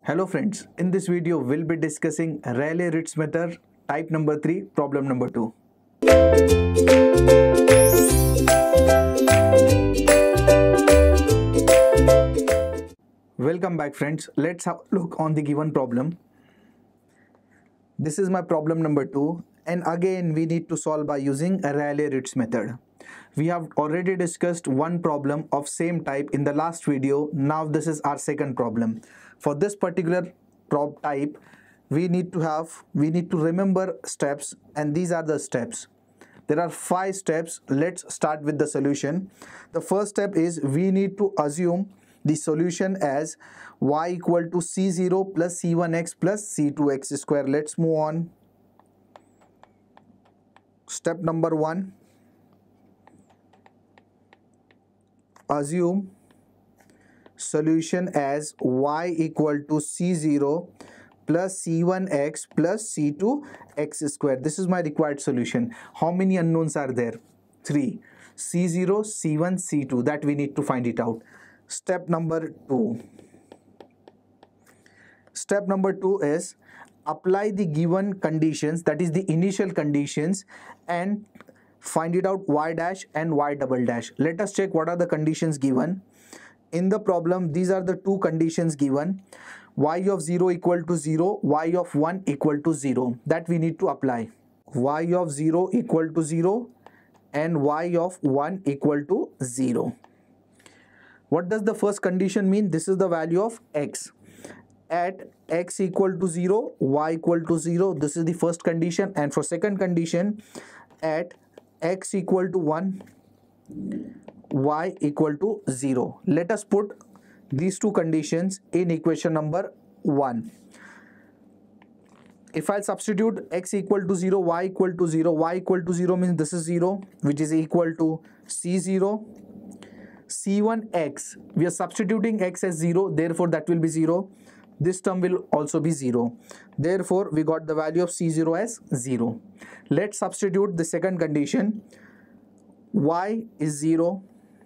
Hello friends, in this video we'll be discussing Rayleigh-Ritz method type number 3 problem number 2. Welcome back friends, let's have a look on the given problem. This is my problem number 2 and again we need to solve by using a Rayleigh-Ritz method. We have already discussed one problem of same type in the last video. Now this is our second problem. For this particular type, we need to remember steps, and these are the steps. There are 5 steps. Let's start with the solution. The first step is we need to assume the solution as y equal to c0 plus c1x plus c2x square. Let's move on. Step number 1. Assume solution as y equal to c0 plus c1x plus c2x square. This is my required solution. How many unknowns are there? 3. c0, c1, c2. That we need to find it out. Step number 2. Step number 2 is apply the given conditions, that is the initial conditions, and find it out y dash and y double dash. Let us check what are the conditions given. In the problem, these are the two conditions given. Y of 0 equal to 0, y of 1 equal to 0. That we need to apply. Y of 0 equal to 0 and y of 1 equal to 0. What does the first condition mean? This is the value of x. At x equal to 0, y equal to 0. This is the first condition. And for second condition, at x equal to 1, y equal to 0. Let us put these two conditions in equation number 1. If I substitute x equal to 0, y equal to 0, y equal to 0 means this is 0, which is equal to c0. c1x, we are substituting x as 0, therefore that will be 0. This term will also be 0. Therefore, we got the value of c0 as 0. Let's substitute the second condition. Y is 0.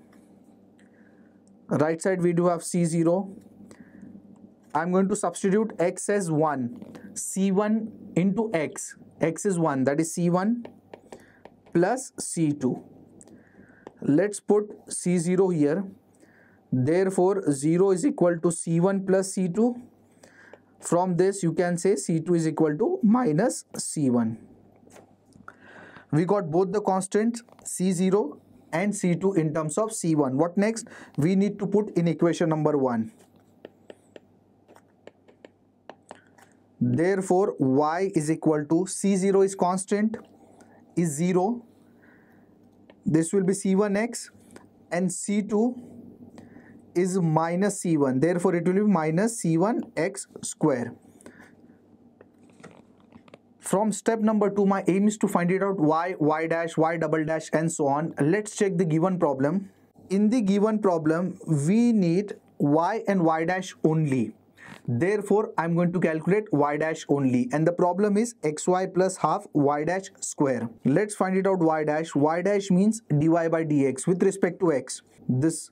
Right side we do have c0. I'm going to substitute x as 1. c1 into x. X is 1, that is c1 plus c2. Let's put c0 here. Therefore, 0 is equal to c1 plus c2. From this, you can say c2 is equal to minus c1. We got both the constants c0 and c2 in terms of c1. What next? We need to put in equation number 1. Therefore, y is equal to c0 is constant, is 0. This will be c1x, and c2 is minus c1. Therefore, it will be minus c1x square. From step number 2, my aim is to find it out y, y dash, y double dash, and so on. Let's check the given problem. In the given problem, we need y and y dash only. Therefore, I'm going to calculate y dash only. And the problem is xy plus half y dash square. Let's find it out y dash. Y dash means dy by dx with respect to x. This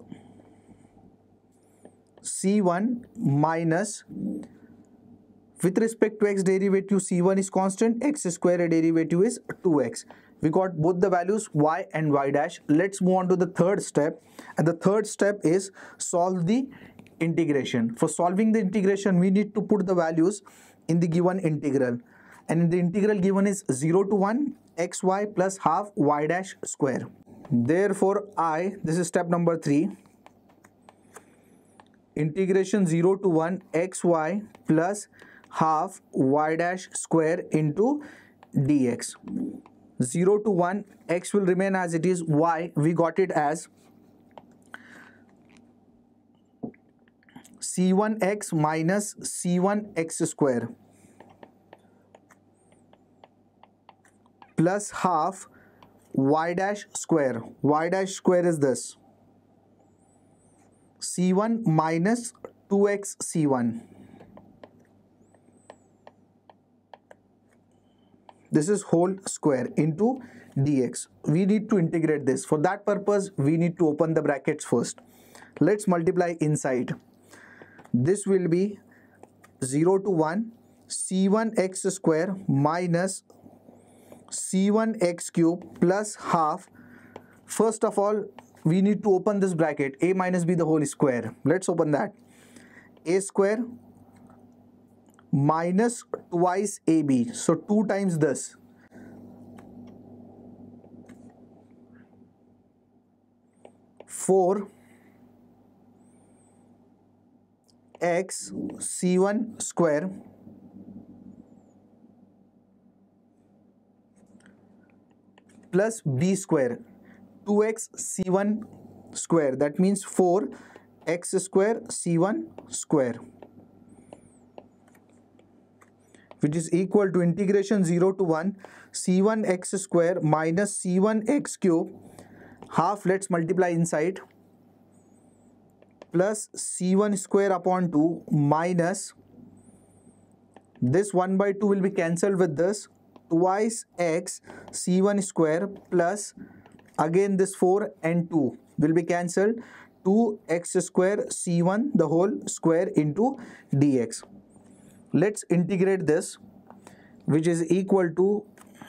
c1 minus, with respect to x derivative, c1 is constant, x square derivative is 2x. We got both the values y and y dash. Let's move on to the third step. And the third step is solve the integration. For solving the integration, we need to put the values in the given integral. And the integral given is 0 to 1 xy plus half y dash square. Therefore, this is step number 3. Integration 0 to 1 xy plus half y dash square into dx. 0 to 1, x will remain as it is, y we got it as c1x minus c1x square plus half y dash square. Y dash square is this, c1 minus 2x c1. This is whole square into dx. We need to integrate this. For that purpose, we need to open the brackets first. Let's multiply inside. This will be 0 to 1 c1x square minus c1x cube plus half. First of all, we need to open this bracket, a minus b the whole square. Let's open that. A square minus twice ab, so 2 times this. Four x c1 square plus b square, 2x c1 square, that means 4x square c1 square, which is equal to integration 0 to 1 c1x square minus c1x cube, half, let's multiply inside, plus c1 square upon 2 minus this 1 by 2 will be cancelled with this, twice x c1 square plus again this 4 and 2 will be cancelled, 2x square c1 the whole square into dx. Let's integrate this, which is equal to,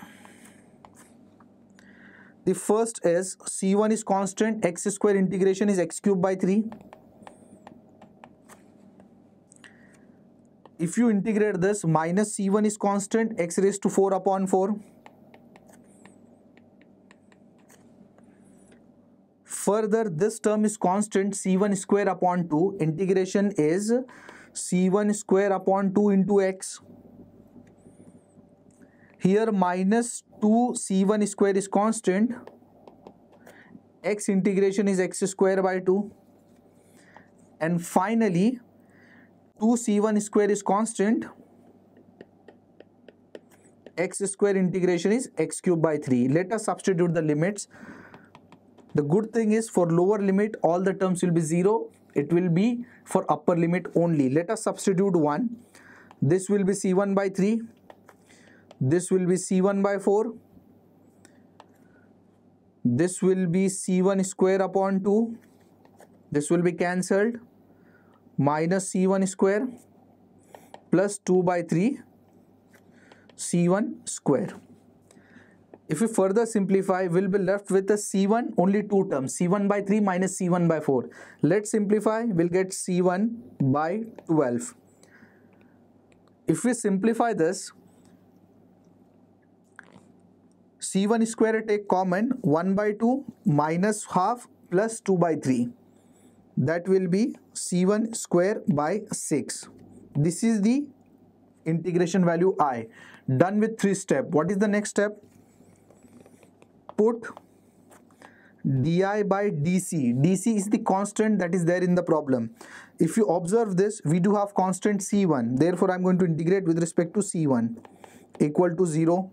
the first is c1 is constant, x square integration is x cube by 3. If you integrate this, minus c1 is constant, x raised to 4 upon 4. Further, this term is constant, c1 square upon 2. Integration is c1 square upon 2 into x. Here minus 2 c1 square is constant. X integration is x square by 2. And finally, 2 c1 square is constant, x square integration is x cube by 3. Let us substitute the limits. The good thing is, for lower limit all the terms will be 0. It will be for upper limit only. Let us substitute 1. This will be c1 by 3. This will be c1 by 4. This will be c1 square upon 2. This will be cancelled. Minus c1 square plus 2 by 3 c1 square. If we further simplify, we'll be left with a c1, only 2 terms, c1 by 3 minus c1 by 4. Let's simplify, we'll get c1 by 12. If we simplify this, c1 square take common, 1 by 2 minus half plus 2 by 3. That will be c1 square by 6. This is the integration value I. Done with 3 steps. What is the next step? Put di by dc. dc is the constant that is there in the problem. If you observe this, we do have constant c1. Therefore, I am going to integrate with respect to c1 equal to 0.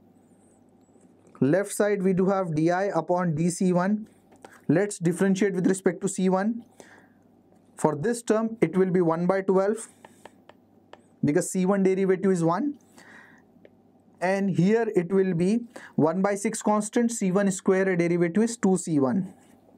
Left side we do have di upon dc1. Let's differentiate with respect to c1. For this term, it will be 1 by 12 because c1 derivative is 1. And here it will be 1 by 6 constant, c1 square derivative is 2c1.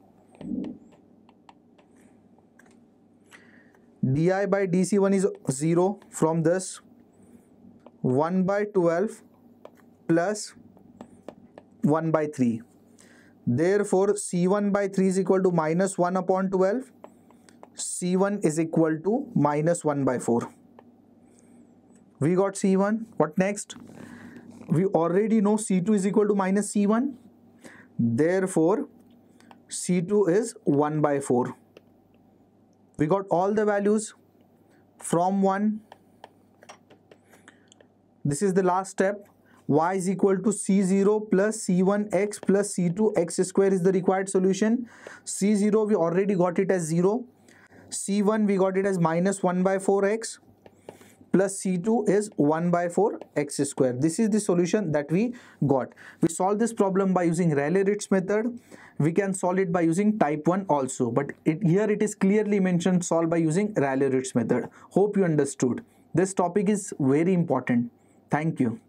di by dc1 is 0. From this, 1 by 12 plus 1 by 3. Therefore, c1 by 3 is equal to minus 1 upon 12. c1 is equal to minus 1 by 4. We got c1. What next? We already know c2 is equal to minus c1. Therefore, c2 is 1 by 4. We got all the values from 1. This is the last step. Y is equal to c0 plus c1x plus c2x square is the required solution. c0 we already got it as 0. c1 we got it as minus 1 by 4x plus c2 is 1 by 4 x square. This is the solution that we got. We solved this problem by using Rayleigh-Ritz method. We can solve it by using type 1 also, but here it is clearly mentioned solve by using Rayleigh-Ritz method. Hope you understood. This topic is very important. Thank you.